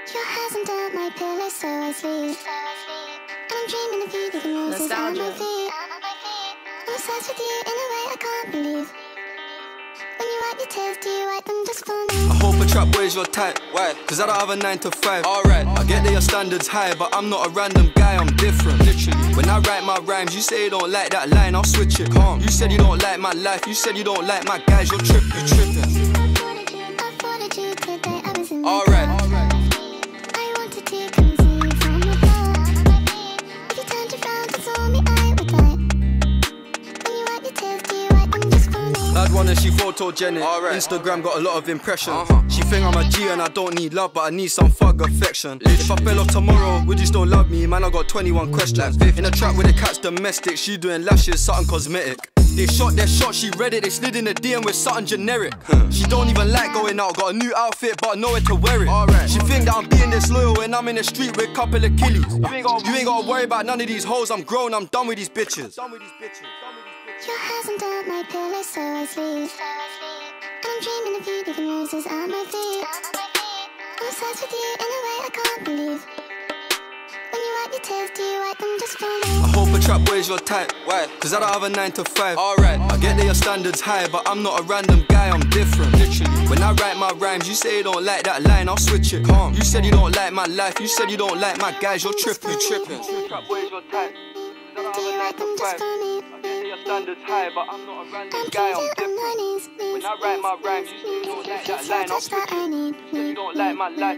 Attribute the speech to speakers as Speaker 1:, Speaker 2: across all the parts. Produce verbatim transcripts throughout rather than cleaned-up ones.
Speaker 1: Your hands under my pillow, so I sleep. And I'm dreaming of you, leaving roses on my feet. I'm obsessed with you in a way I can't believe. When you wipe your tears, do you wipe them just for me?
Speaker 2: I hope a trap boy's your type. Why? Cause I don't have a nine to five. Alright, I get that your standards high, but I'm not a random guy, I'm different. Literally. When I write my rhymes, you say you don't like that line, I'll switch it. Calm. You said you don't like my life, you said you don't like my guys, you're tripping, you're tripping.
Speaker 1: I followed you today, I was in the
Speaker 2: Alright.
Speaker 1: I wanted to come and see you from afar. If you turned around and saw me, I would die. When you wipe your tears, do you wipe them just for me?
Speaker 2: Bad one and she photogenic. Alright. Instagram got a lot of impressions. Uh-huh. She think I'm a G and I don't need love, but I need some thug affection. Literally. If I fell off tomorrow, would you still love me? Man, I got twenty-one questions. In a trap with the cat's domestic, she doing lashes, something cosmetic. They shot their shot, she read it, they slid in the D M with something generic. She don't even like going out, got a new outfit but nowhere to wear it. Alright. She think that I'm being disloyal when I'm in the street with a couple of killies. You ain't gotta, you ain't gotta worry about none of these hoes, I'm grown, I'm done with these bitches. Done with these bitches. Done with these bitches.
Speaker 1: Your hands under my pillow, so I sleep. And I'm dreaming of you, leaving roses on my feet. I'm obsessed with you in a way I can't believe. When you wipe your tears, do you wipe them just for me?
Speaker 2: I hope a trap boy's your type. Why? Cause I don't have a nine to five. Alright, I get that your standards high, but I'm not a random guy, I'm different. Literally. When I write my rhymes, you say you don't like that line, I'll switch it. Calm. You said you don't like my life, you said you don't like my guys, you're tripping, you're tripping. Trap boy's your type.
Speaker 1: Do you wipe them just for me?
Speaker 2: I get that your standards high, but I'm not a random guy, I'm different. When I write my rhymes, you say you don't like that line, I'll switch it. You say you don't like my life.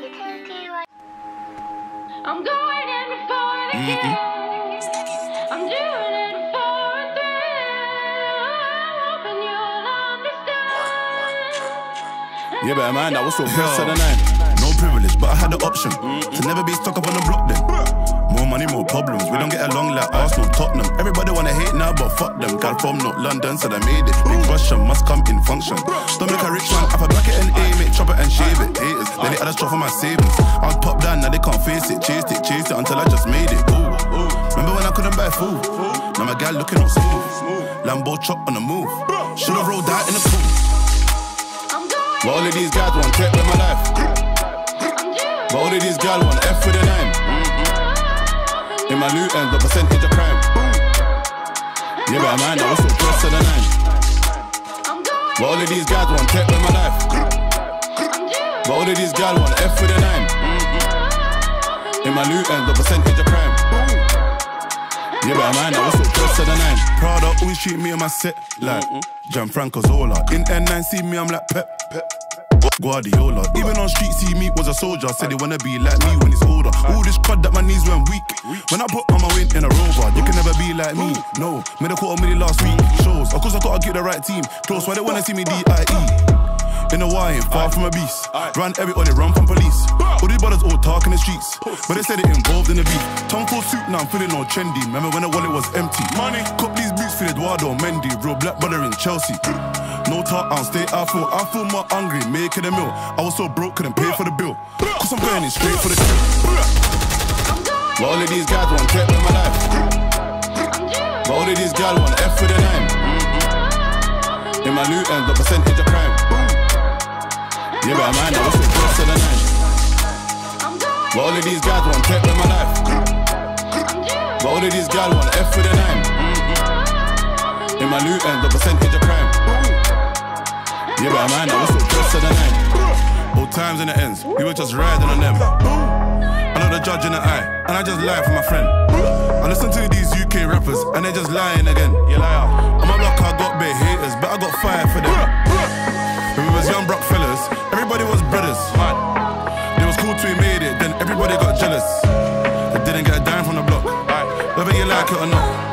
Speaker 3: I'm going in before the kill. I'm doing it before a thrill. Hoping you'll understand.
Speaker 4: Yeah, but man, that was so pressed to the nine. No privilege, but I had the option to never be stuck up on the block then. More money, more problems. We don't get along like Arsenal, Tottenham. Everybody wanna hate now, but fuck them. Girl from North London, so they made it. Big Russian must come in function. Don't make a rich man, have a bucket and aim it, chop it and shave it. Haters, then they add a straw for my savings. I was top down, now they can't face it. Chased it, chased it until I just made it. Ooh, ooh. Remember when I couldn't buy food? Now my gal looking all smooth. Lambo chop on the move. Should've rolled out in the pool. But all of these guys want tech with my life. But all of these guys want F with the nine. In my loot ends, the percentage of crime. Yeah, but man, I was so close to the nine. But all of these guys want tech with my life. But all of these guys want F with the nine. In my loot ends, the percentage of crime. Yeah, but man, I was so close to the nine. Prada always treat me on my set like Gianfranco Zola. In N nine, see me, I'm like Pep. Pep. Guardiola. Even on street, see me was a soldier. Said they wanna be like me when he's older. All this crud that my knees went weak. When I put on my win in a rover, you can never be like me. No, made a quarter million last week. Shows, of course I gotta get the right team. Close, why they wanna see me D I E. In the wine, far from a beast. Run everybody, run from police. All these brothers all talk in the streets, but they said it involved in the beef. Tom Ford suit, now I'm feeling all trendy. Remember when the wallet was empty? Money. Cop these boots for Eduardo Mendy. Real black brother in Chelsea. No talk, I'll stay, I feel, I feel more hungry, making a meal. I was so broke, couldn't pay for the bill. Cause I'm burning straight for the kill. But all of these guys want tech with my life. But all of these guys want F with the nine. In my loot ends, the percentage of crime. Yeah, but man, I was so close to the nine. But all of these guys want tech with my life. But all of these guys want F with the nine. In my loot ends, the percentage of crime. Yeah, but man, I was so close to the nine. Old times in the ends, we were just riding on them. I know the judge in the eye, and I just lie for my friend. I listen to these U K rappers, and they're just lying again. You liar. On my block, I got big haters, but I got fire for them. When we was young broke fellas, everybody was brothers. It was cool till we made it, then everybody got jealous. They didn't get a dime from the block, whether you like it or not.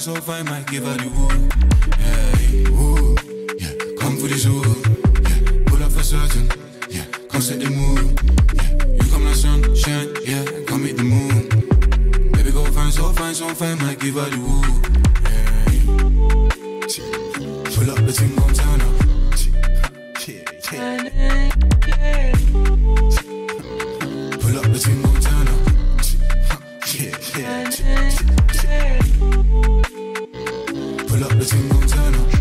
Speaker 5: so fine, might give her the woo. Yeah, woo. Yeah, come for this woo. Yeah, pull up for certain. Yeah, come set the mood. Yeah, you come like sunshine. Yeah, come meet the moon. Baby, go fine, so fine, so fine, might give her the woo. Yeah, pull up the thing, gon' turn up. Pull up the thing, gon' turn up. Yeah, yeah, yeah. Pull up the thing, gon' turn up.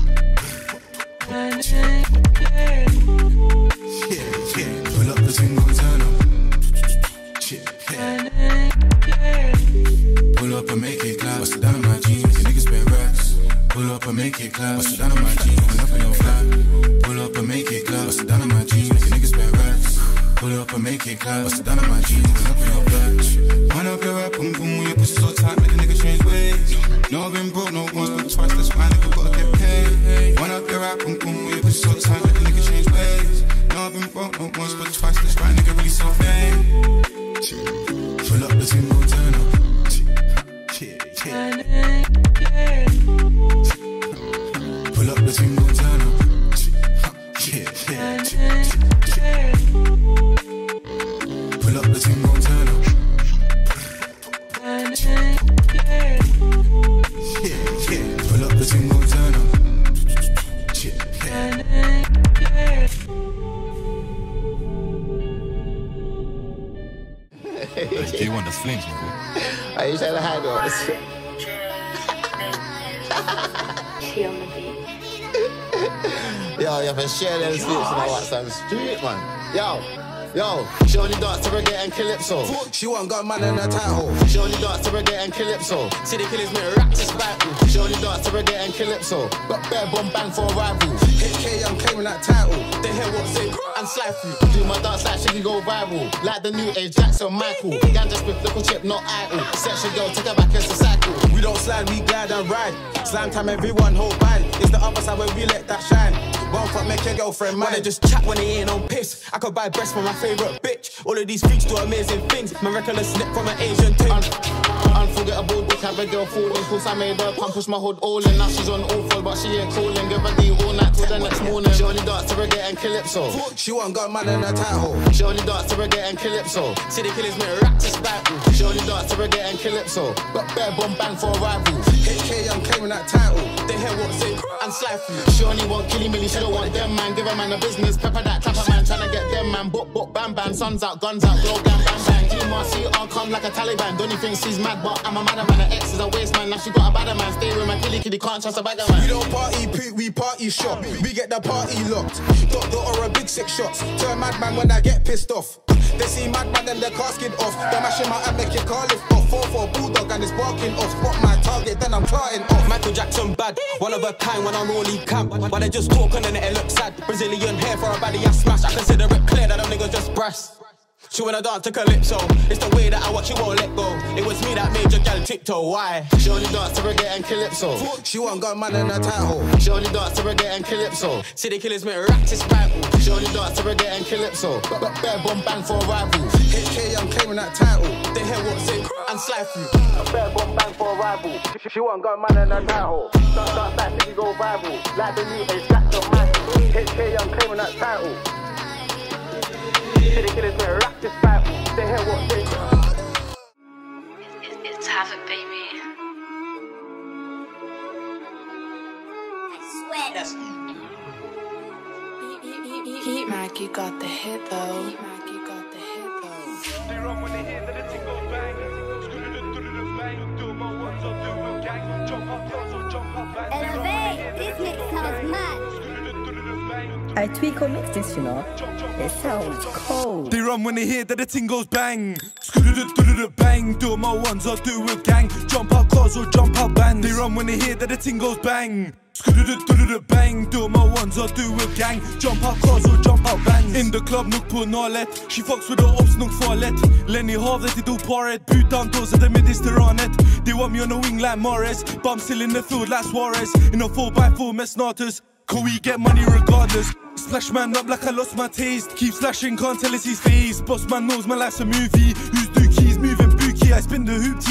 Speaker 5: Yeah, yeah. Pull up the thing, gon' turn up. Yeah, yeah. Pull up and make it clap. Bust it down on my jeans, the niggas spend racks. Pull up and make it clap. Bust it down on my jeans, pull up in your flat. Pull up and make it clap. Bust it down on my jeans, the niggas spend racks. Pull up and make it clap. Bust it down on my jeans, pull up in your flat. Wind up your rap, boom boom, your pussy so tight, make a nigga change ways. No, I've been broke, no once, but twice, that's why nigga gotta get paid. Wind up your rap, boom boom, your pussy so tight, make a nigga change ways. No, I've been broke, no once, but twice, that's why nigga really so fame. Pull up the thing, go turn up. Yeah, yeah. Pull up the thing, go turn up. Yeah, yeah. Pull up the thing, go turn up. Yeah, yeah. Pull up the thing, go turn up. Yeah,
Speaker 6: yeah.
Speaker 5: Do you want the flings, man?
Speaker 6: I used to have a hang on.
Speaker 3: She on the beat.
Speaker 6: Yo, you have to share them slips and all that some street, man. Yo. Yo, she only dance to reggae and calypso.
Speaker 2: She want got man in her title.
Speaker 6: She only dance to reggae and calypso.
Speaker 2: City killers make rap to battle.
Speaker 6: She only dance to reggae and calypso. Got bare bomb bang for a rival.
Speaker 2: H K, I'm claiming that title. They hear what say and slide through.
Speaker 6: Do my dance like she can go viral. Like the new age Jackson Michael. Ganja spit, little chip, not idle. Sexual girl, take her back as a cycle.
Speaker 2: We don't slide, we glide and ride. Slam time, everyone hold band. It's the other side where we let that shine. One fuck, make your girlfriend mine. They just chat when they ain't on piss. I could buy breasts for my favourite bitch. All of these freaks do amazing things. My reckless slip from an Asian thing. Un unforgettable dick, have a girl falling. Cause I made her come push my hood all in. Now she's on all full, but she ain't calling. Give her D all night till the next morning. She only dance to reggae and calypso. She want got man in her title.
Speaker 6: She only dance to reggae and calypso.
Speaker 2: City killers make rap to battle.
Speaker 6: She only dance to reggae and calypso. Got bare bomb bang for a rival.
Speaker 2: H K, I'm claiming that title. They hear what say and slide through.
Speaker 6: She only want killy milly, she don't want them man. Give a man a business, pepper that clapper man. Tryna get them man, book, book, bam, bam. Suns out, guns out, go, bam, bam, bang. G M R C, I'll come like a Taliban. Don't you think she's mad, but I'm a madder man. Her ex is a waste man, now she got a badder man. Stay with my killy kitty, can't trust a bagger man.
Speaker 2: We don't party poop, we party shop. We get the party locked. Doctor or a big six shots. Turn madman when I get pissed off. They see madman and their casket off. They're mashing my hand, make your car lift off. four four bulldog and it's barking off. Spot my target, then I'm clarting off. Michael Jackson bad, one of a kind when I'm rolling camp. But they just talk and then it looks sad. Brazilian hair for a baddie I smash. I consider it clear that them niggas just brass. She wanna dance to calypso. It's the way that I watch you won't let go. It was me that made your gal tiptoe, why?
Speaker 6: She only dance to reggae and calypso.
Speaker 2: She want got man in her title.
Speaker 6: She only dance to reggae and calypso.
Speaker 2: City killers make rap to battle.
Speaker 6: She only dance to reggae and calypso. Got, got bare bomb bang for a rival.
Speaker 2: H K, I'm claiming that title. They hear what say and slide through.
Speaker 6: Got bare bomb bang for a rival. She, she want got man in her title. Dance, dance like she can go viral. Like the new age Jackson Michael. H K, I'm claiming that title. City killers make rap to battle. They hear what they
Speaker 3: It's, it's Havoc, baby.
Speaker 1: Sweat.
Speaker 7: Heat Mac, you got the hit though. Heat Mac, you got the hit though.
Speaker 8: They run when they hear that the thing goes bang. Scooter the do the bang. Do my ones or do my gang. Jump up, dance or jump up, bang.
Speaker 1: Elevate, this mix sounds mad.
Speaker 9: I tweak or mix this, you know. It sounds cold.
Speaker 8: They run when they hear that the ting goes bang. Scooter the do the bang. Do my ones or do a gang. Jump out cars or jump out bands. They run when they hear that the ting goes bang. Scooter the do the bang. Do my ones or do a gang. Jump out cars or jump out bands. In the club, nook på nalet. She fucks with the ops, nook farlet. Lenny havet i do paret. Putan doser det mediterranet. They want me on the wing like Morris. But I'm still in the field like Suarez. In a four by four med Snatus. Can we get money regardless? Splash man up like I lost my taste. Keep slashing, can't tell it's his face. Boss man knows my life's a movie. Who's dookies, moving bookie. I spin the hoop T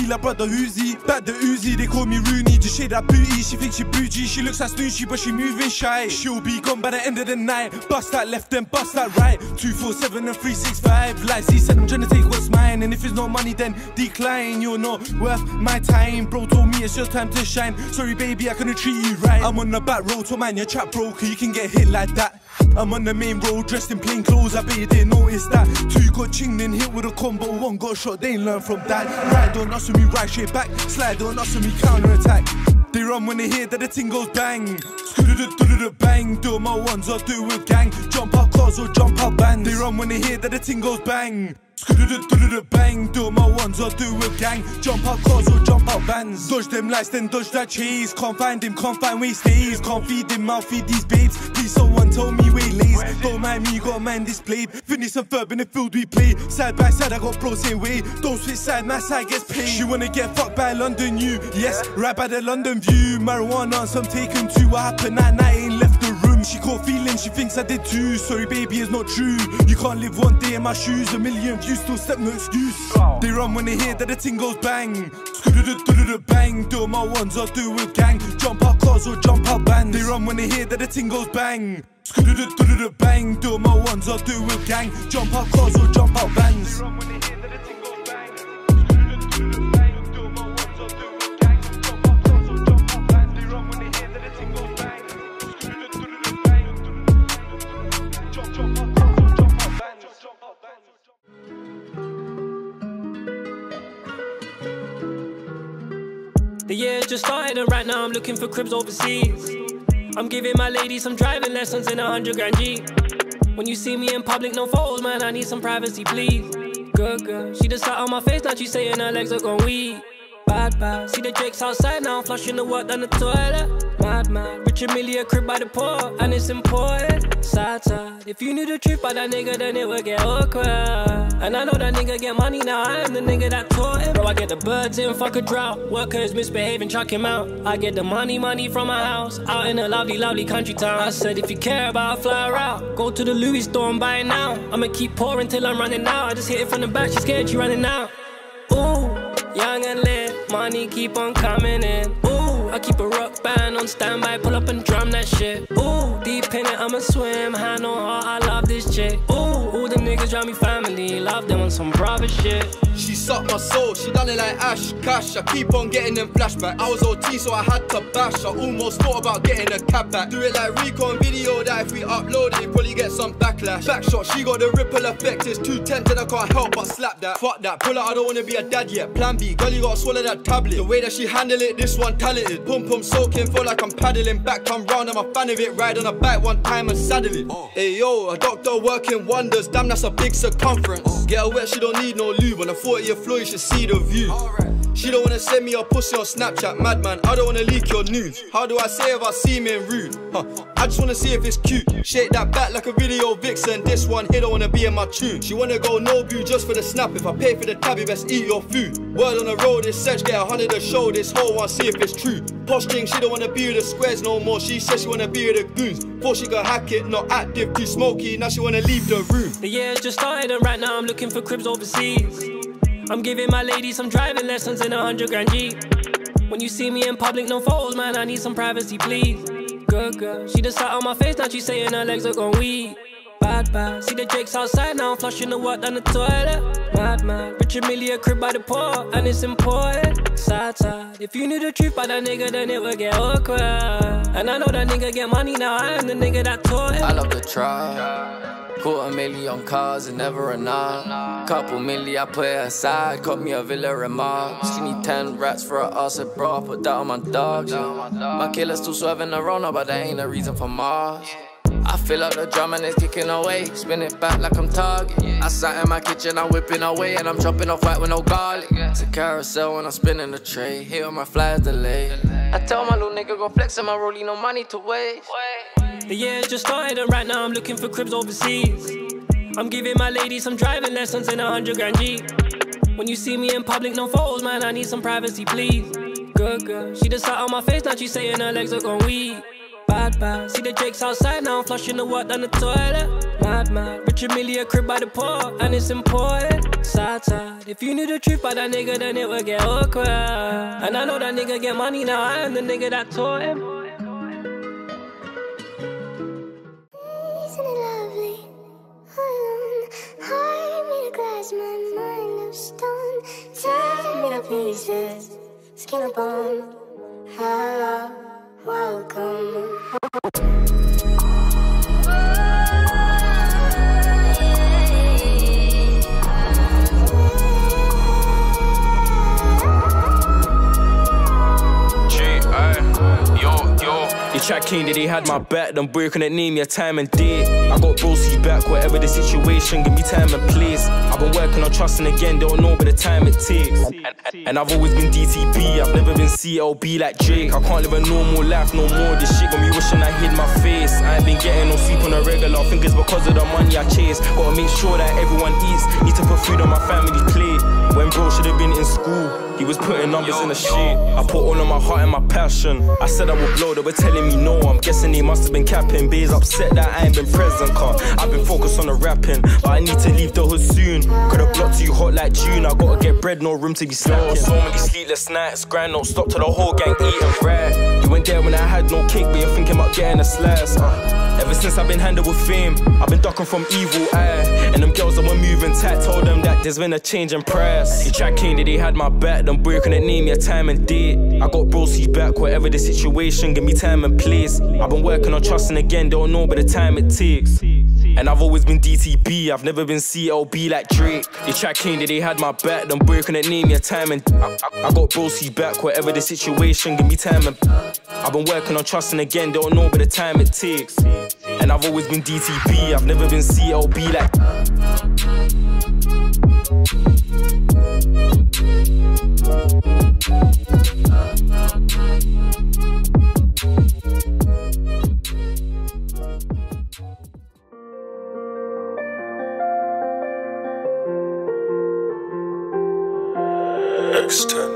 Speaker 8: like brother Uzi. Back the Uzi, they call me Rooney. Just shade that booty, she thinks she bougie. She looks like Snoochy, but she moving shy. She'll be gone by the end of the night. Bust that left, then bust that right. Two, four, seven, and three, six, five. Like C said, I'm trying to take what's mine. And if it's no money, then decline. You're not worth my time. Bro told me it's your time to shine. Sorry, baby, I couldn't treat you right. I'm on the back road to man, your trap broke. You can get hit like that. I'm on the main road, dressed in plain clothes. I bet you didn't notice that. Two got chinged and hit with a combo. One got shot, they ain't learn from that. Ride on us with me, right straight back. Slide on us with me, counter attack. They run when they hear that the ting goes bang. Bang, do my ones or do with gang. Jump out cars or jump out bands. They run when they hear that the ting goes bang. Bang, do my ones or do with gang. Jump out cars or jump out bands. Dodge them lights, then dodge that cheese. Can't find him, can't find where he stays. Can't feed him, I'll feed these babes. Please someone tell me where he lays. Don't mind me, got a mind displayed. Finish some verb in the field we play. Side by side, I got bro same way. Don't switch side, my side gets paid. She wanna get fucked by London U. Yes, right by the London View. Marijuana, some taken too. What happened that night, ain't left the room. She caught feelings, she thinks I did too. Sorry baby, it's not true. You can't live one day in my shoes. A million views, still step, no excuse. They run when they hear that the ting goes bang. Bang, do my ones or do with gang. Jump out cars or jump out bands. They run when they hear that the ting goes bang. Bang, do my ones or do with gang. Jump out cars or jump out bands.
Speaker 10: The year just started and right now I'm looking for cribs overseas. I'm giving my lady some driving lessons in a hundred grand Jeep. When you see me in public, no photos, man, I need some privacy, please. Good girl, she just sat on my face, now she's saying her legs are gone weak. Bad, bad, see the Drake's outside now, I'm flushing the work down the toilet. Mad, mad, rich and Millie a crib by the port, and it's imported. Sad, sad, if you knew the truth about that nigga, then it would get awkward. And I know that nigga get money now, I am the nigga that taught him. Bro, I get the birds in, fuck a drought. Workers misbehaving, chuck him out. I get the money, money from my house, out in a lovely, lovely country town. I said if you care about a fly route, go to the Louis store and buy it now. I'ma keep pouring till I'm running out. I just hit it from the back, she's scared, she running out. Ooh, young and lit, money keep on coming in. Ooh, I keep a rock band on standby, pull up and drum that shit. Ooh, deep in it, I'ma swim, hand on heart, I love this chick. Ooh, all the niggas around me family, love them on some brother shit.
Speaker 2: She sucked my soul, she done it like Ash Cash. I keep on getting them flashbacks. I was O T, so I had to bash. I almost thought about getting a cab back. Do it like Rico on video, that if we upload it, probably get some backlash. Backshot, she got the ripple effect. It's too tempted, I can't help but slap that. Fuck that, pull out, I don't wanna be a dad yet. Plan B, girl, you gotta swallow that tablet. The way that she handle it, this one talented. Pum pum soaking, feel like I'm paddling. Back come round, I'm a fan of it. Ride on a bike one time and saddle it. Oh. Hey yo, a doctor working wonders. Damn, that's a big circumference. Oh. Get her wet, she don't need no lube. On a forty-year floor, you should see the view. Right. She don't wanna send me a pussy on Snapchat, madman. I don't wanna leak your news. How do I say if I seem in rude? Huh. I just wanna see if it's cute. Shake that back like a video vixen. This one here don't wanna be in my tune. She wanna go no view just for the snap. If I pay for the tab, you best eat your food. Word on the road, this search, get a hundred to show. This whole one, see if it's true. Posting, she don't wanna be with the squares no more. She says she wanna be with the goons. Thought she could hack it, not active, too smoky. Now she wanna leave the room.
Speaker 10: The year's just started and right now I'm looking for cribs overseas. I'm giving my lady some driving lessons in a hundred grand Jeep. When you see me in public, no photos, man, I need some privacy, please. Good girl, she just sat on my face, now she's saying her legs are gone weak. Bad, bad, see the Drake's outside now, I'm flushing the work down the toilet. Mad, mad, rich and Millie a crib by the port, and it's imported. Sad, sad, if you knew the truth about that nigga, then it would get awkward. And I know that nigga get money now, I am the nigga that taught him.
Speaker 11: I love the tribe. Quarter million on cars and never enough. Couple milli I put it aside, got me a villa remarks. She need ten rats for her ass, and bro, I put that on my dogs. Yeah. My killer's still swerving around, but that ain't a reason for Mars. I fill up the drum and it's kicking away, spin it back like I'm Target. I sat in my kitchen, I'm whipping away, and I'm chopping off white with no garlic. It's a carousel when I'm spinning the tray, hit on my flyers delay. I tell my little nigga go flex on my rollie, no money to waste.
Speaker 10: The year's just started and right now I'm looking for cribs overseas. I'm giving my lady some driving lessons in a hundred grand Jeep. When you see me in public, no photos, man, I need some privacy, please. Good girl, she just sat on my face, now she's saying her legs are gone weak. Bad, bad, see the Drake's outside now, I'm flushing the work down the toilet. Mad, mad, rich and Millie a crib by the port, and it's imported. Side side. If you knew the truth about that nigga, then it would get awkward. And I know that nigga get money now. I am the nigga that taught him.
Speaker 1: Isn't it lovely? Alone, heart made of glass, my mind of stone. Tear me to pieces, skin and bone. Hello, welcome.
Speaker 12: The track came that they had my back, them boy couldn't name your time and date. I got Brosy's back, whatever the situation, give me time and place. I've been working on trusting again, don't know but the time it takes. And, and, and I've always been D T B, I've never been C L B like Drake. I can't live a normal life no more, this shit got me wishing I hid my face. I ain't been getting no sleep on a regular, I think it's because of the money I chase. Gotta make sure that everyone eats, need to put food on my family's plate. When bro should have been in school, he was putting numbers yo, in the shit. I put all of my heart and my passion. I said I would blow, they were telling me no. I'm guessing they must have been capping. Bae's upset that I ain't been present, car. I've been focused on the rapping, but I need to leave the hood soon. Could've blocked too hot like June. I gotta get bread, no room to be slacking. So many sleepless nights, grind don't stop till the whole gang eating right. You went there when I had no cake, but you're thinking about getting a slice. Uh. Ever since I've been handled with fame, I've been ducking from evil eye. And them girls that were moving tight told them that there's been a change in price. The track came that they had my back, them boy couldn't name your time and date. I got Brosy's back, whatever the situation, give me time and place. I've been working on trusting again, don't know but the time it takes. And I've always been D T B, I've never been C L B like Drake. The track came that they had my back, them boy couldn't name your time and I, I, I got Brosy's back, whatever the situation, give me time and I've been working on trusting again, don't know but the time it takes. And I've always been D T B, I've never been C L B like
Speaker 13: X ten.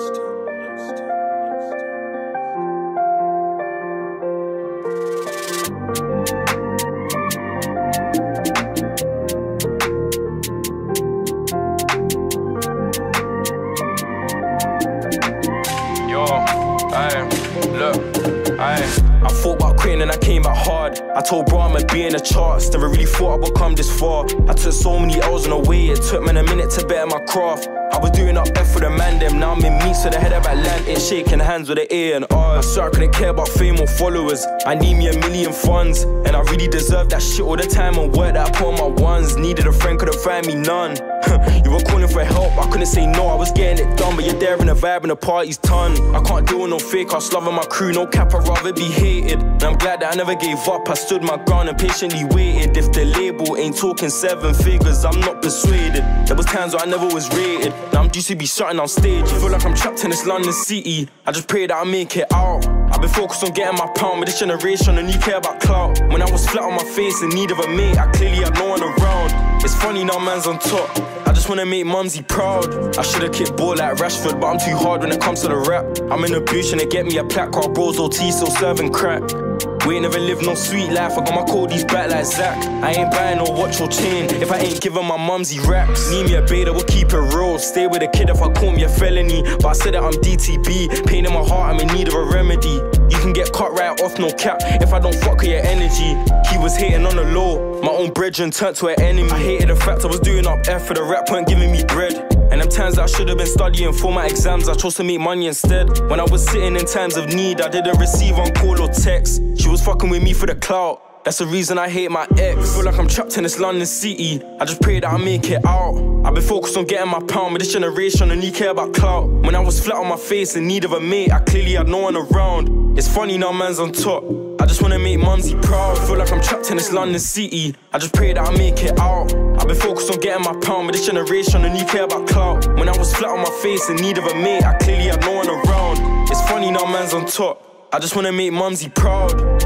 Speaker 12: I thought about quitting and I came back hard. I told bro I'ma be in the charts. Never really thought I would come this far. I took so many L's on the way, it took man a minute to better my craft. I was doing up F for the man them, now I'm in meets with the head of Atlantic, shaking hands with the A and R. I swear I couldn't care about fame or followers. I need me a million funds, and I really deserve that shit all the time and work that I put on my ones. Needed a friend, couldn't find me none. You were calling for help, I couldn't say no, I was getting it done. But you're there in the vibe and the party's ton. I can't deal with no fake, I was loving my crew, no cap, I'd rather be hated. And I'm glad that I never gave up, I stood my ground and patiently waited. If the label ain't talking seven figures, I'm not persuaded. There was times where I never was rated, now I'm due to be shutting on stage. Feel like I'm trapped in this London city, I just pray that I make it out. I've been focused on getting my pound, but this generation only care about clout. When I was flat on my face in need of a mate, I clearly had no one around. It's funny now man's on top, I just wanna make mumsy proud. I should've kicked ball like Rashford, but I'm too hard when it comes to the rap. I'm in the booth trying to get me a plaque, while bros O T still serving crack. We ain't never lived no sweet life, I got my Cody's back like Zach. I ain't buying no watch or chain if I ain't giving my mumsy racks. Need me a beta, we'll keep it real. Stay with a kid if I call me a felony, but I said that I'm D T B. Pain in my heart, I'm in need of a remedy. You can get cut right off, no cap, if I don't fuck with your energy. He was hating on the low, my own brethren turned to an enemy. I hated the fact I was doing up F for the rap weren't giving me bread. And them times that I should've been studying for my exams, I chose to make money instead. When I was sitting in times of need, I didn't receive on call or text. She was fucking with me for the clout, that's the reason I hate my ex. Feel like I'm trapped in this London city, I just pray that I make it out. I've been focused on getting my pound, but this generation only care about clout. When I was flat on my face in need of a mate, I clearly had no one around. It's funny now man's on top, I just wanna make mumsy proud. Feel like I'm trapped in this London city, I just pray that I make it out. I've been focused on getting my pound, but this generation only care about clout. When I was flat on my face in need of a mate, I clearly had no one around. It's funny now man's on top, I just wanna make mumsy proud.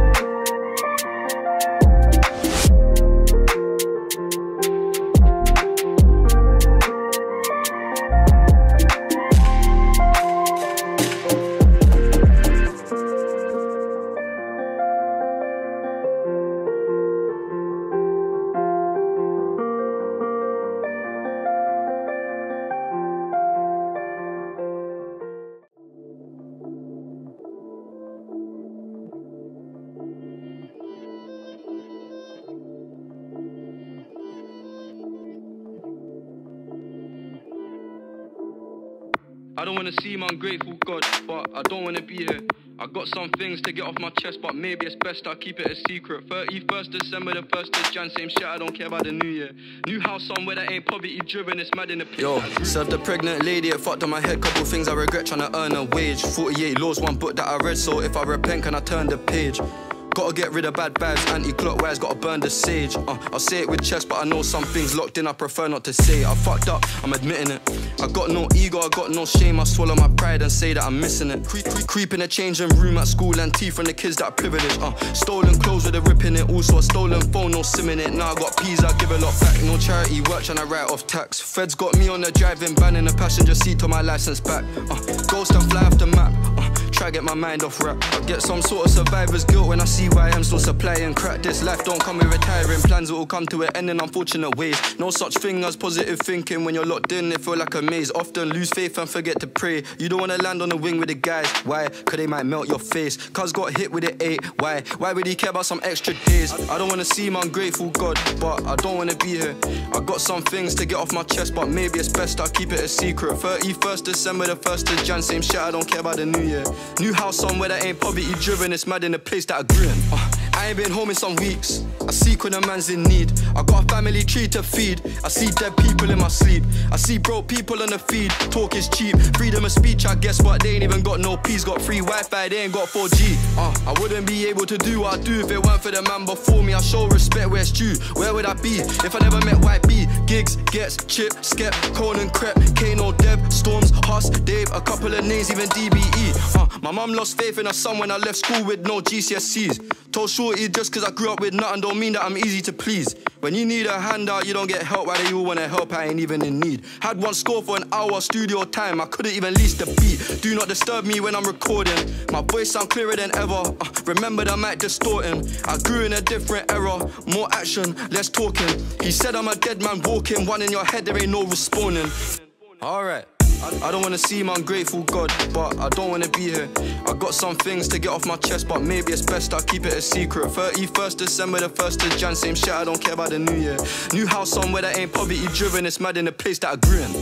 Speaker 2: I don't wanna seem ungrateful, God, but I don't wanna be here. I got some things to get off my chest, but maybe it's best I keep it a secret. thirty-first December, the first of Jan, same shit, I don't care about the new year. New house somewhere that ain't poverty driven, it's mad in the place. Yo, served the pregnant lady, it fucked on my head. Couple things I regret trying to earn a wage. forty-eight laws, one book that I read, so if I repent, can I turn the page? Gotta get rid of bad vibes, anti-clockwise, gotta burn the sage. uh, I'll say it with chest, but I know some things locked in, I prefer not to say. I fucked up, I'm admitting it. I got no ego, I got no shame, I swallow my pride and say that I'm missing it. Creep, creep, creep in a changing room at school and tea from the kids that are privileged. uh, Stolen clothes with a rip in it, also a stolen phone, no sim in it. Now I got peas, I give a lot back, no charity work trying to write off tax. Feds got me on the driving ban in the passenger seat till my license back. uh, Ghost and fly off the map, uh, try get my mind off rap. I get some sort of survivor's guilt when I see why I'm still supplying crack. This life don't come with retiring plans, it will come to an end in unfortunate ways. No such thing as positive thinking when you're locked in, it feel like a maze. Often lose faith and forget to pray. You don't wanna land on the wing with the guys. Why? Cause they might melt your face. Cuz got hit with it eight. Why? Why would he care about some extra days? I don't wanna seem ungrateful, God, but I don't wanna be here. I got some things to get off my chest, but maybe it's best I keep it a secret. thirty-first December, the first of Jan, same shit, I don't care about the new year. New house somewhere that ain't poverty driven, it's mad in the place that I grew in. uh, I ain't been home in some weeks. I seek when a man's in need. I got a family tree to feed. I see dead people in my sleep. I see broke people on the feed. Talk is cheap, freedom of speech, I guess what? They ain't even got no peace. Got free Wi-Fi, they ain't got four G. uh, I wouldn't be able to do what I do if it weren't for the man before me. I show respect where it's due. Where would I be if I never met Y B? Gigs, Gets, Chip, Skep, Conan, Crep, Kano, Dev, Storms, Huss, Dave, a couple of names, even D B E. uh, My mum lost faith in her son when I left school with no G C S Es. Told Shorty just cause I grew up with nothing don't mean that I'm easy to please. When you need a handout, you don't get help. Why they all wanna help, I ain't even in need. Had one score for an hour studio time, I couldn't even lease the beat. Do not disturb me when I'm recording. My voice sound clearer than ever. uh, Remember that mic distorting. I grew in a different era. More action, less talking. He said I'm a dead man walking. One in your head, there ain't no respawning. Alright, I don't wanna seem ungrateful, God, but I don't wanna be here. I got some things to get off my chest, but maybe it's best I keep it a secret. thirty-first December, the first of Jan, same shit, I don't care about the new year. New house somewhere that ain't poverty driven, it's mad in the place that I grew in.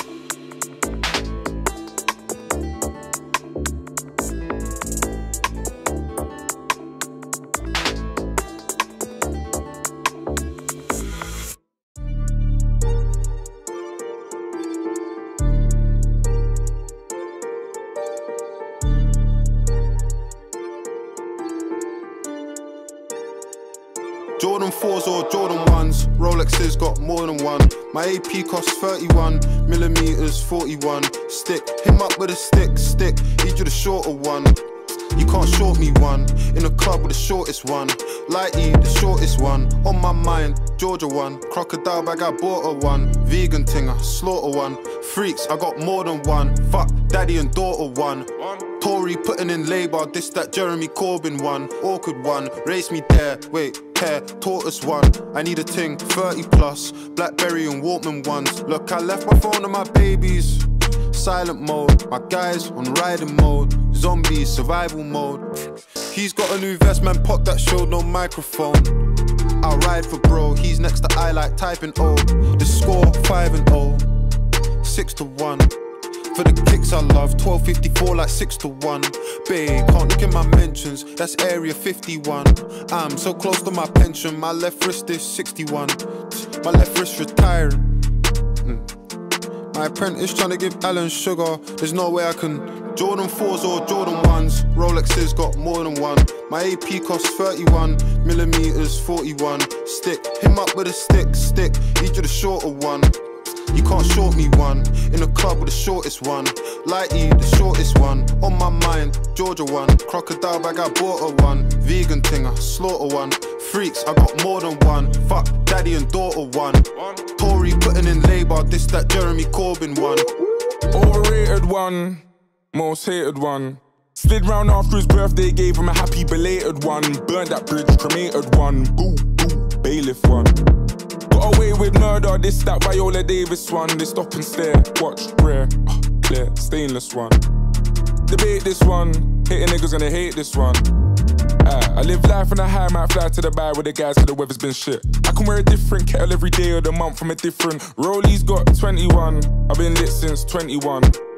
Speaker 13: Jordan fours or Jordan ones, Rolexes got more than one. My A P costs thirty-one, millimeters forty-one. Stick, him up with a stick, stick, need you the shorter one. You can't short me one, in a club with the shortest one. Lighty, the shortest one, on my mind, Georgia one. Crocodile bag, I bought a one. Vegan tinger, slaughter one. Freaks, I got more than one. Fuck, daddy and daughter one. Tory putting in labour, this that Jeremy Corbyn one. Awkward one, race me there, wait, care, tortoise one. I need a ting, thirty plus, Blackberry and Walkman ones. Look, I left my phone and my babies. Silent mode, my guys on riding mode. Zombies, survival mode. He's got a new vest, man, pop that showed no microphone. I'll ride for bro, he's next to I like typing O. The score, five and oh, six to one. For the kicks I love, twelve fifty-four like six to one. Babe, can't look in my mentions, that's area fifty-one. I'm so close to my pension, my left wrist is sixty-one. My left wrist retiring. Mm. My apprentice trying to give Alan sugar, there's no way I can. Jordan fours or Jordan ones, Rolexes got more than one. My A P costs thirty-one, millimeters forty-one. Stick, him up with a stick, stick, need you the shorter one. You can't short me one, in a club with the shortest one. Lighty, the shortest one, on my mind, Georgia one. Crocodile bag, I bought a one. Vegan tinger, slaughter one. Freaks, I got more than one. Fuck, daddy and daughter one. Tory putting in labour, this that Jeremy Corbyn one.
Speaker 14: Overrated one, most hated one. Slid round after his birthday, gave him a happy belated one. Burnt that bridge, cremated one. Boo, boo, bailiff one. Got away with murder, this, that Viola Davis one. They stop and stare, watch, rare, uh, clear, stainless one. Debate this one, hating niggas gonna hate this one. uh, I live life on a high, might fly to the bar with the guys cause the weather's been shit. I can wear a different kettle every day of the month from a different. Rollies got twenty-one, I've been lit since twenty-one.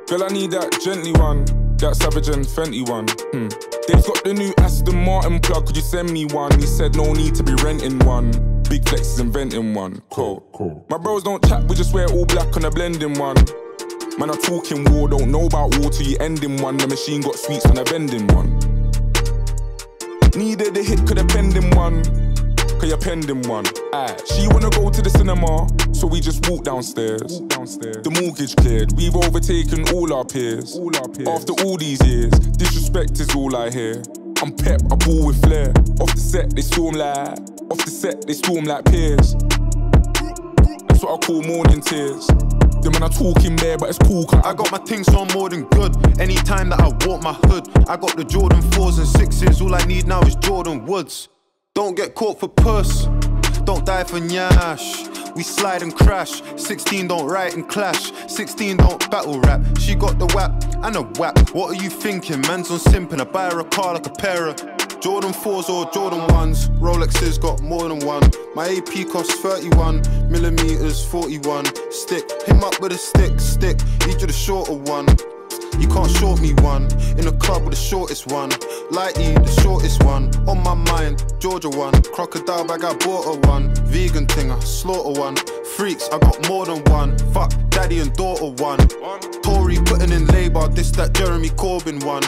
Speaker 14: Girl, I need that gently one, that Savage and Fenty one. Hmm. They've got the new Aston Martin plug, could you send me one? He said no need to be renting one. Big Flex is inventing one. Cool, cool. My bros don't chat, we just wear all black on a blending one. Man, I'm talking war, don't know about war till you ending one. The machine got sweets on a vending one. Needed a hit, could have penned in one. Cause you're pending one. Aye. She wanna go to the cinema, so we just walk downstairs. Walk downstairs. The mortgage cleared, we've overtaken all our peers. All our peers. After all these years, disrespect is all I hear. I'm pep, I ball with flair. Off the set, they storm like. Off the set, they storm like peers. That's what I call morning tears. The man I talking there, but it's cool.
Speaker 13: I got my things so I'm more than good. Anytime that I walk my hood, I got the Jordan fours and sixes. All I need now is Jordan Woods. Don't get caught for puss, don't die for nyash. We slide and crash. Sixteen don't write and clash. Sixteen don't battle rap. She got the whap and a whap. What are you thinking? Man's on simping. I buy her a car like a pair of Jordan fours or Jordan ones. Rolexes got more than one. My A P costs thirty-one millimeters, forty-one. Stick, him up with a stick, stick. Need you the shorter one. You can't short me one. In the club with the shortest one. Lighty, the shortest one. On my mind, Georgia one. Crocodile bag, I bought her one. Vegan thing, I slaughter one. Freaks, I got more than one. Fuck, daddy and daughter one. Tory putting in labour, this that Jeremy Corbyn one.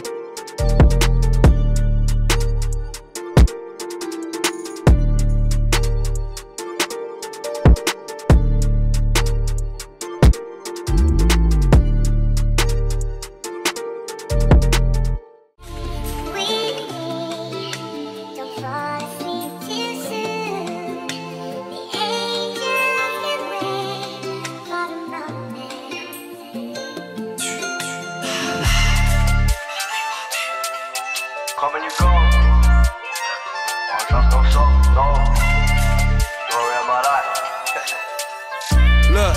Speaker 15: Come and you go. Don't trust no soul, no. Story of my life.
Speaker 2: Look,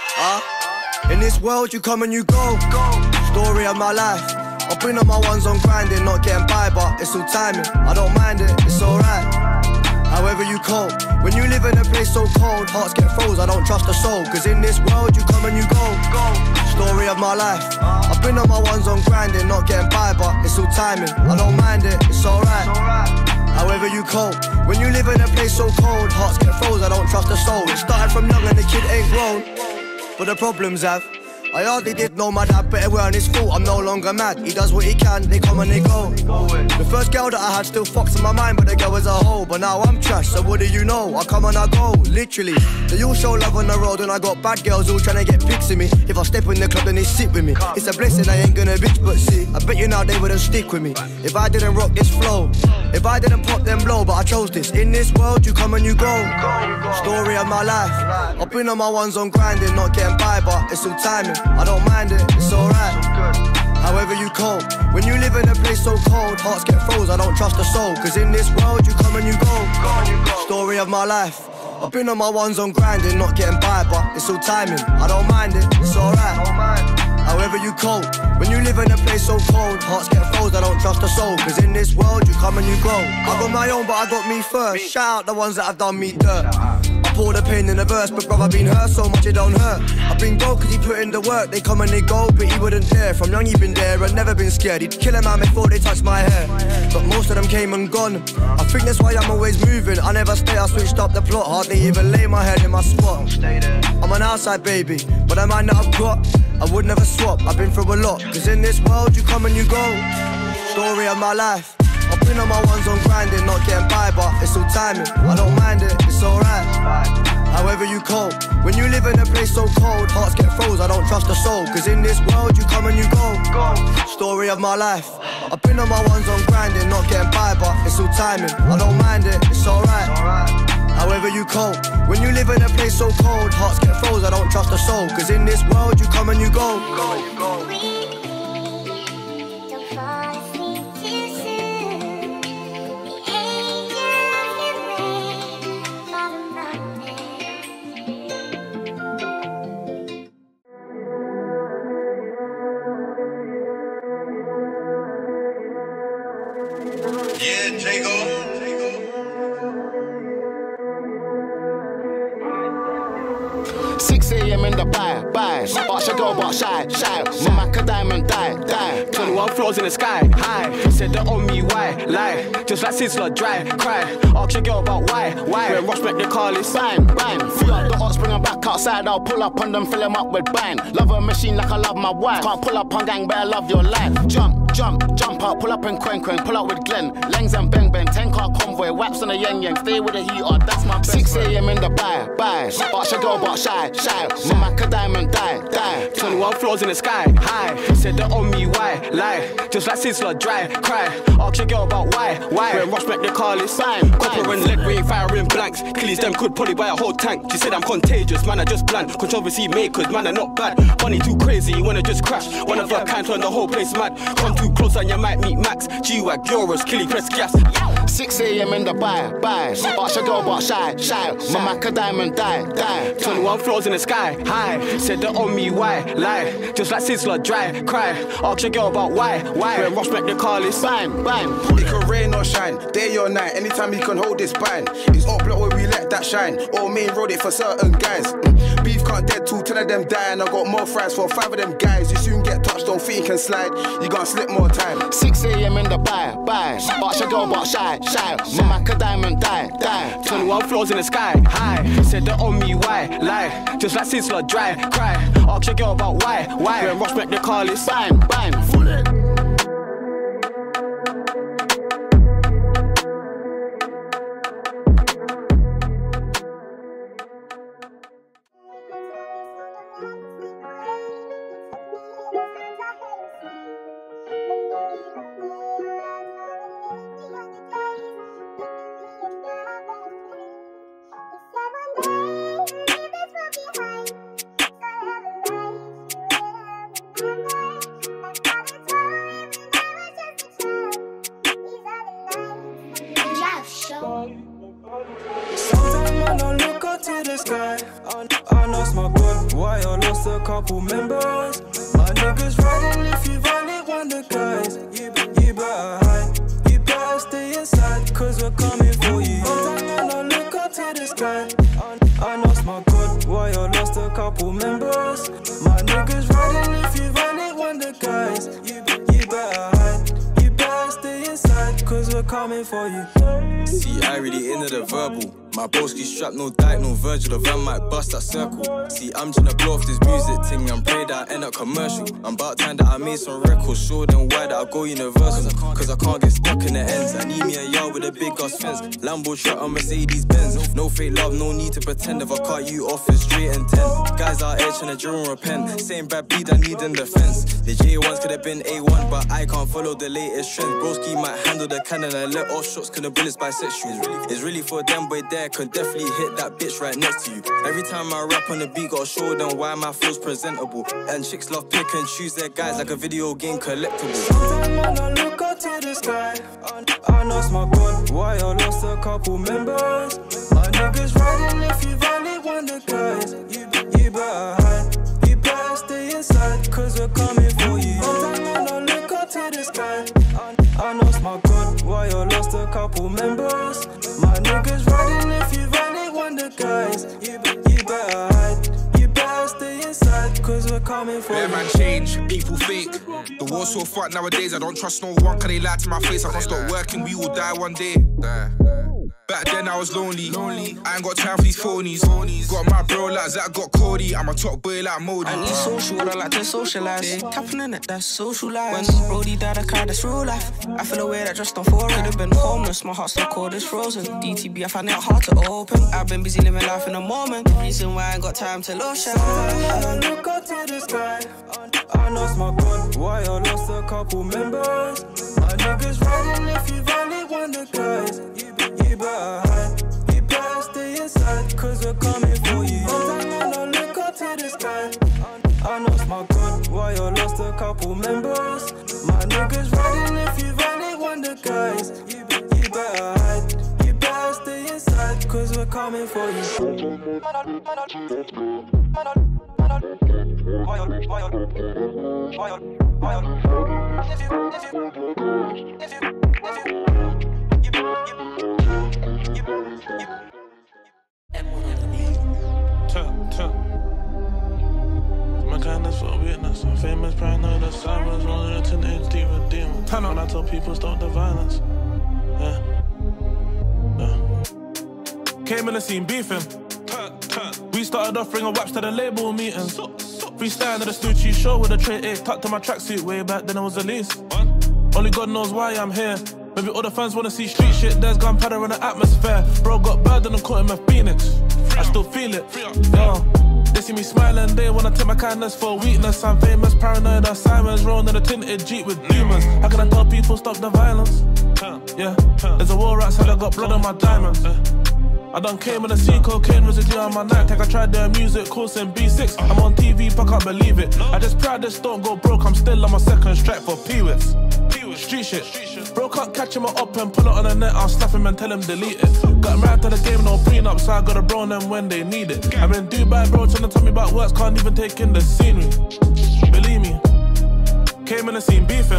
Speaker 2: huh? In this world you come and you go. Story of my life. I've been on my ones on grinding, not getting by, but it's all timing. I don't mind it, it's alright. However you cope. When you live in a place so cold, hearts get froze, I don't trust a soul. Cause in this world you come and you go. Story of my life. I've been on my ones on grinding, not getting by, but it's all timing. I don't mind it, it's alright. However you cope. When you live in a place so cold, hearts get froze, I don't trust a soul. It started from young and the kid ain't grown. But the problems have. I hardly did know my dad, but it weren't his fault, I'm no longer mad. He does what he can, they come and they go. The first girl that I had still fucks in my mind, but the girl was a hoe. But now I'm trash, so what do you know? I come and I go, literally. They all show love on the road, and I got bad girls all trying to get pics of me. If I step in the club, then they sit with me. It's a blessing, I ain't gonna bitch, but see, I bet you now they wouldn't stick with me if I didn't rock this flow. If I didn't pop them blow, but I chose this. In this world, you come and you go. Story of my life. I've been on my ones on grinding, not getting by, but it's all timing. I don't mind it, it's alright. However you cope. When you live in a place so cold, hearts get froze, I don't trust a soul. Cause in this world, you come and you go. Story of my life. I've been on my ones on grinding, not getting by, but it's all timing. I don't mind it, it's alright. However you cope. When you live in a place so cold, hearts get froze, I don't trust a soul. Cause in this world you come and you go. I got my own but I got me first. Shout out the ones that have done me dirt. I pour the pain in the verse, but brother been hurt so much it don't hurt. I've been gold cause he put in the work. They come and they go but he wouldn't dare. From young he been there and never been scared. He'd kill a man before they touch my hair. But most of them came and gone. I think that's why I'm always moving. I never stay, I switched up the plot. Hardly even lay my head in my spot. I'm an outside baby, but the mind that I've got I would never swap, I've been through a lot. Cause in this world you come and you go. Story of my life. I've been on my ones on grinding, not getting by, but it's all timing. I don't mind it, it's alright. However you cope. When you live in a place so cold, hearts get froze, I don't trust a soul. Cause in this world you come and you go. Story of my life. I've been on my ones on grinding, not getting by, but it's all timing. I don't mind it, it's alright. However you cope. When you live in a place so cold, hearts get froze, I don't trust a soul. Cause in this world you come and you go.
Speaker 15: Yeah, Jago.
Speaker 6: six a m in the bar, bar. But she girl, but shy, shy. My Mac a diamond, die, die.
Speaker 16: twenty-one floors in the sky, high. Said that on me, why, lie. Just like Sizzler, dry, cry. Ask your girl about why, why. When Rush back the car, it's
Speaker 6: bang, bang. Free up the ox, bring them back outside. I'll pull up on them, fill them up with bang. Love a machine like I love my wife. Can't pull up on gang, but I love your life. Jump, jump, jump out, pull up in Quen Quen, pull up with Glenn. Langs and bang bang, ten car convoy, waps on the yang yang. Stay with the heater, that's my best six a m in the buy, buy. Ask your girl, but shy, shy. My Mac a diamond, die, die.
Speaker 16: twenty-one floors in the sky, high. Said that on me, why, lie. Just like Sizzler, dry, cry. Ask your girl about why, why. When Rush back the car, it's bang, copper and lead, we ain't firing blanks. Killies them could probably buy a whole tank. She said I'm contagious, man, I just bland. Controversy makers, man, are not bad. Money too crazy, you wanna just crash. One of a kind, turn the whole place mad. Come too close and you might meet Max. G-Wag, Euros, Killy, press gas.
Speaker 6: six a m in the buy, buy. Ask your girl, but shy, shy. My Mac a diamond, die, die.
Speaker 16: twenty-one floors in the sky, high. Said that on me, why, lie. Just like Sizzler, dry, cry. Ask your girl about why, why. When Rush back the car, it's
Speaker 6: bang, bang.
Speaker 17: It can rain or shine, day or night. Anytime he can hold this bind. It's up block where we let that shine. Or main road it for certain guys. Beef can't dead two, ten of them die. And I got more fries for five of them guys. You soon get touched, don't think you can slide. You gonna slip more time.
Speaker 6: six a m in the buy, buy. Ask your girl, but shy, shy. My Mac a diamond, die, die.
Speaker 16: twenty-one floors in the sky, high. Said that on me, why, lie. Just like Sizzler, dry, cry. Ask your girl about why, why. When Rush back the car, it's
Speaker 6: bang, bang. Full it.
Speaker 18: Couple members, my niggas riding if you violate one of the guys. You, you better hide, you better stay inside, cause we're coming for you. Sometimes I look up to the sky, I, I lost my God, why I lost a couple members. My niggas riding if you violate one of the guys. You, you better hide, you better stay inside, cause we're coming for you.
Speaker 12: See, I really into the verbal. My broski strapped, no Dyke, no Virgil. The van might bust that circle. See, I'm tryna blow off this music thing and pray that I end up commercial. I'm about time that I made some records, show them why that I go universal. Cause I can't get stuck in the ends. I need me a yard with a big ass fence. Lambo truck on Mercedes Benz. No fake love, no need to pretend. If I cut you off, it's straight and ten. Guys out here tryna drill and repent. Same bad beat I need in defense. The J ones could have been A one, but I can't follow the latest trends. Broski might handle the cannon and let off shots, couldn't bullets bisexual. It's really for them, boy, there could definitely hit that bitch right next to you. Every time I rap on the beat, gotta show them why my flow's presentable. And chicks love pick and choose their guys like a video game collectible.
Speaker 18: Sometimes I look up to the sky, I lost my God, why I lost a couple members. My niggas riding if you violate one of the guys. You, you better hide, you better stay inside, cause we're coming for you. Sometimes I look up to the sky, I lost my God, why I lost a couple members. My niggas riding if you violate one of the guys. You, you better hide, you better stay inside, cause we're coming for
Speaker 19: yeah,
Speaker 18: you.
Speaker 19: Man change, people fake. The war's so fucked nowadays, I don't trust no one, cause they lie to my face. I can't stop working, we all die one day. Back then I was lonely, lonely. I ain't got time for these phonies. phonies. Got my bro like Zach, got Cody. I'm a top boy like Modi.
Speaker 20: I need social, I like to socialise. Tapping in it, that's social life. When Brody died, I cried, that's real life. I feel away that just don't fall. Could have been homeless, my heart's so cold, it's frozen. D T B, I find it hard to open. I've been busy living life in the moment. Reason why I ain't got time to lotion.
Speaker 18: I look up to the sky, I lost my God, why I lost a couple members. My niggas riding if you violate one of the guys. You, you better hide, you better stay inside, cause we're coming for you. Sometimes I look up to the sky, I lost my God, why I lost a couple members. My niggas riding if you violate one of the guys. You, you better hide, you better stay inside, cause we're coming for you.
Speaker 21: Tuh, tuh. My kind of So witness, I'm famous, paranoid, the sirens, rolling a tinted deep redeemer. Turn on, I tell people stop the violence. Yeah. Yeah. Came in the scene beefing. We started off bringing waps to the label meetings. Freestyle to the Stucci show with a tray eight tucked to my tracksuit way back then it was the least. Only God knows why I'm here. Maybe all the fans wanna see street shit. There's gunpowder in the atmosphere. Bro got bad and I'm caught in my Phoenix. I still feel it. Yo. They see me smiling, they wanna take my kindness for weakness. I'm famous, paranoid, our sirens rolling in a tinted Jeep with demons. How can I tell people stop the violence? Yeah, there's a war outside, I got blood on my diamonds. I done came with a C, cocaine residue on my night tag. I tried the music course in B six. I'm on T V, but I can't believe it. I just pray I just don't go broke. I'm still on my second strike for P-Wits. Street shit. Bro can't catch him up and pull it on the net. I'll slap him and tell him delete it. Got married to the game, no prenup, so I gotta bro them when they need it. I'm in Dubai, bro, trying to tell me about works, can't even take in the scenery. Believe me, came in the scene beefing.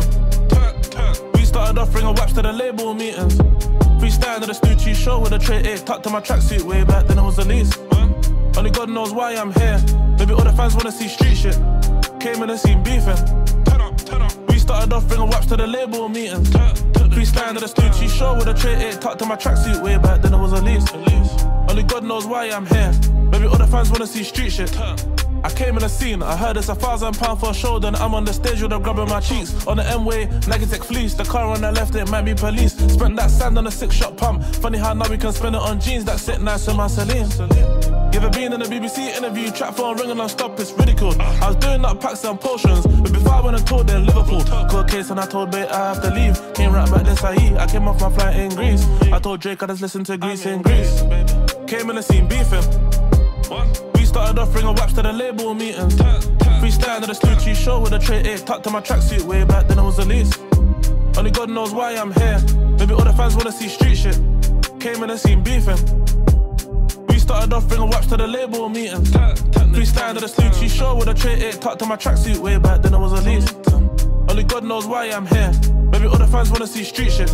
Speaker 21: We started off bringing waps to the label meetings. Freestyle to the Stucci show with a tray eight tucked to my tracksuit way back then it was the least. Only God knows why I'm here. Maybe all the fans wanna see street shit. Came in the scene beefing. We started off bringing waps to the label meetings. Freestyle to the Stucci show with a tray eight tucked to my tracksuit way back then it was the least. Only God knows why I'm here. Maybe all the fans wanna see street shit. I came in the scene, I heard it's a thousand pound for a show. Then I'm on the stage with them grabbing my cheeks. On the M-way, Nike Tech fleece. The car on the left, it might be police. Spent that sand on a six-shot pump. Funny how now we can spend it on jeans that sit nice with my Celine. You ever been in a B B C interview, trap phone ringing non-stop, it's ridiculed. I was doing up packs and potions, but before I went and toured in Liverpool. Cold case and I told Bait I have to leave. Came right back this I E, I came off my flight in Greece. I told Drake I just listened to Greece in Greece. Came in the scene beefing. We started off bringing waps to the label meetings. Freestyle to the Stucci show with a tray eight tucked to my tracksuit way back then it was the least. Only God knows why I'm here. Maybe all the fans wanna see street shit. Came in the scene beefing. We started off bringing waps to the label meetings. Freestyle to the Stucci show with a tray eight tucked to my tracksuit way back then it was the least. Only God knows why I'm here. Maybe all the fans wanna see street shit.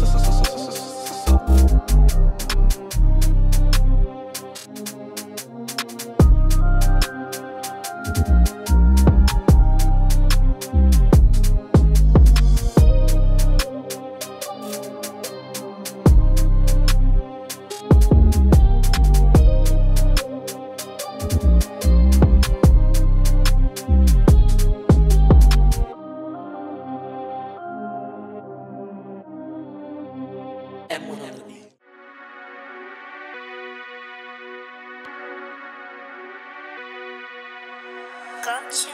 Speaker 1: Gotcha.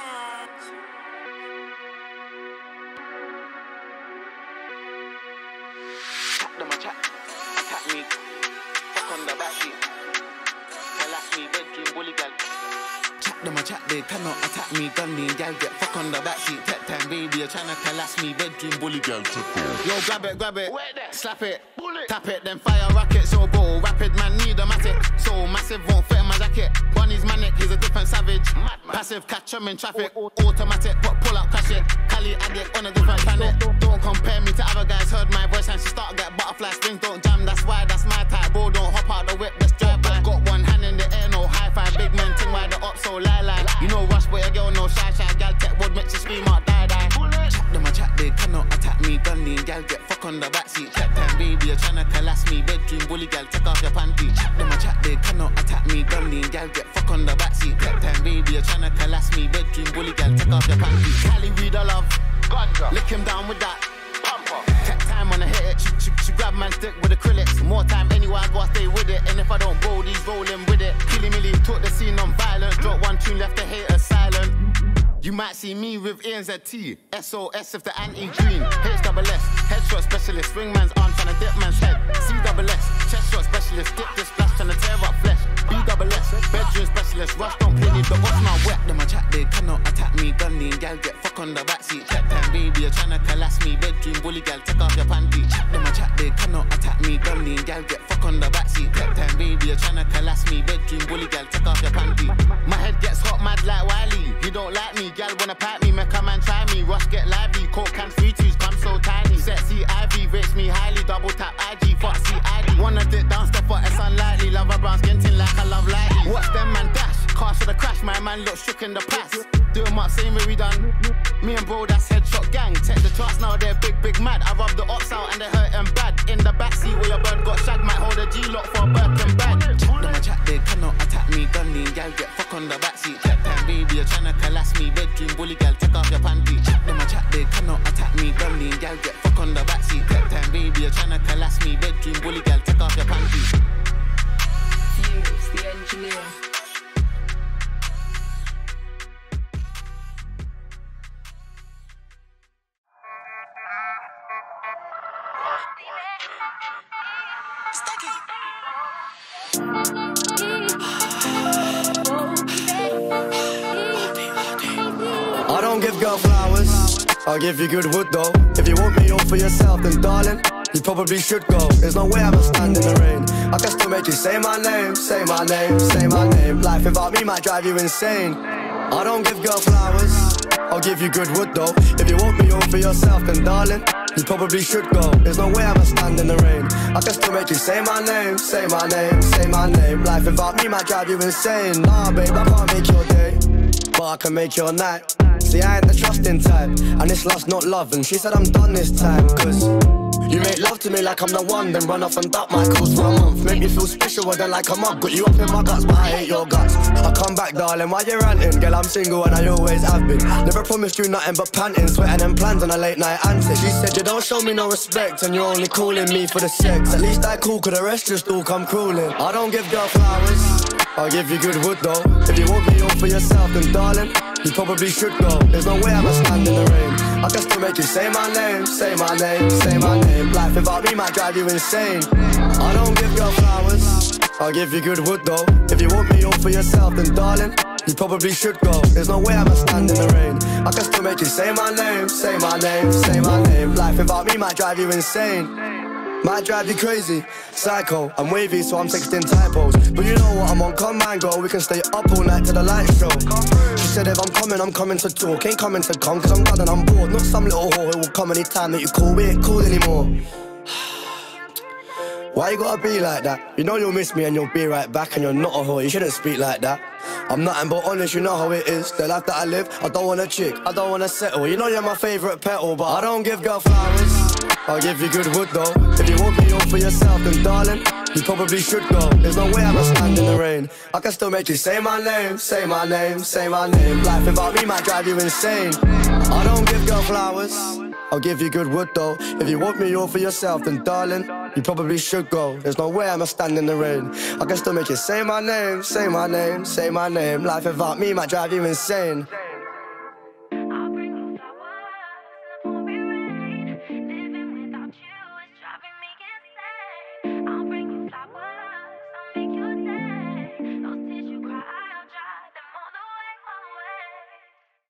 Speaker 17: Tap them a chat, attack me, fuck on the backseat. Harass me, bedroom bully gal. Chat them a chat, they cannot attack me, gun me, gal get fuck on the backseat. Tech time, baby, you're tryna harass me, bedroom bully gal. Yo, grab it, grab it, slap it, tap it, then fire rocket, so go rapid, man need a matic. So massive, won't fit in my jacket. Bunny's manic, he's a different savage. Passive, catch him in traffic. Automatic, but pull up, crash it. Cali addict on a different planet. Don't compare me to other guys. Heard my voice and she start get butterfly strings. Don't jam, that's why that's my type. Bro, don't hop out the whip, let's drive by. Got one hand in the air, no high five. Big man ting, why the up so lie lie. You know rush, but your girl no shy shy. Gal tech wood makes you scream out die die. Chat them a chat, they cannot attack me. Gun lean, gal get fuck on the backseat. Chat time, baby, you're tryna harass me. Bedroom bully, gal take off your panty. Chat them a chat, they cannot attack me. Gun lean, gal get fuck on the backseat. Chat time, baby, you're tryna harass me. Bedroom bully, gal take off your panty. Cali weed I love, ganja. Lick him down with that pumper. Tech time when I hit it, she, she, she grab man stick with acrylics. More time anywhere I go, I stay with it. And if I don't roll these, rolling with it. Killy milly, took the scene on violence. Drop one tune, left the haters silent. You might see me with E N Z T, S O S if the anti-green. H double S, headshot specialist, swing man's arm tryna dip man's head. C double S, chest shot specialist, dip this splash tryna tear up flesh. B double S, bedroom specialist, rush don't play me, but what's my wet? Them a chat, they cannot attack me, gun lean, gal get fuck on the backseat. Chat time, baby, you're tryna harass me, bedroom bully, gal take off your panty. Chat them a chat, they cannot attack me, gun lean, gal get fuck on the backseat. Chat time, baby, you're tryna harass me, bedroom bully, gal take off your panty. My head gets hot, mad like Wiley. You don't like me, gal wanna pipe me, make a man try me. Rush get lively, coke cans, free twos, come so tiny. Sexy Ivy, rates me highly, double tap I G, fuck C I D. Wanna dip down, step but it's unlikely. Love a brown skin tin like I love lightly. Watch them man dash, car should have crashed, my man look shook in the past. Doing much
Speaker 6: start saying where we done. Me and bro, that's headshot gang. Take the charts now, they're big, big mad. I rub the ops out and they hurt them bad. In the backseat where your bird got shagged, might hold a G-lock for a Birkin bag. Them a chat, they cannot attack me. Gun lean, gal get fuck on the backseat. Cat time, baby, you're tryna collapse me. Bedroom bully, gal, take off your panty. Them a chat, they cannot attack me. Gun lean, gal get fuck on the backseat. Cat time, baby, you're tryna collapse me. Bedroom bully, gal, take off your panty.
Speaker 7: Fuse, the engineer.
Speaker 4: I don't give girl flowers, I'll give you good wood though. If you want me all for yourself, then darling, you probably should go. There's no way I'ma stand in the rain. I can still make you say my name, say my name, say my name. Life without me might drive you insane. I don't give girl flowers, I'll give you good wood though. If you want me all for yourself, then darling, you probably should go. There's no way I'ma stand in the rain. I can still make you say my name, say my name, say my name. Life without me might drive you insane. Nah, babe, I can't make your day, but I can make your night. See, I ain't the trusting type, and it's lust, not love. And she said I'm done this time, cause you make love to me like I'm the one, then run off and duck my calls for a month. Make me feel special, then like a mug. Got you up in my guts, but I hate your guts. I come back, darling, why you ranting? Girl, I'm single and I always have been. Never promised you nothing but panting, sweating and plans on a late night antics. She said you don't show me no respect, and you're only calling me for the sex. At least I cool, cause the rest just all come crawling. I don't give girl flowers, I'll give you good wood though. If you want me all for yourself, then darling, you probably should go. There's no way I'ma stand in the rain. I can still make you say my name, say my name, say my name. Life without me might drive you insane. I don't give girl flowers, I'll give you good wood though. If you want me all for yourself, then darling, you probably should go. There's no way I'ma stand in the rain. I can still make you say my name, say my name, say my name. Life without me might drive you insane. Might drive you crazy, psycho, I'm wavy so I'm texting typos. But you know what, I'm on command, girl, we can stay up all night till the light show. She said if I'm coming, I'm coming to talk. Ain't coming to come, cause I'm done and I'm bored. Not some little whore who will come anytime that you call. We ain't cool anymore. Why you gotta be like that? You know you'll miss me and you'll be right back. And you're not a whore, you shouldn't speak like that. I'm nothing but honest, you know how it is. The life that I live, I don't want a chick, I don't want to settle. You know you're my favourite petal, but I don't give girl flowers, I'll give you good wood though. If you want me all for yourself, then darling, you probably should go. There's no way I'ma stand in the rain. I can still make you say my name, say my name, say my name. Life without me might drive you insane. I don't give girl flowers, I'll give you good wood though. If you want me all for yourself, then darling, you probably should go. There's no way I'ma stand in the rain. I can still make you say my name, say my name, say my name. Life without me might drive you insane.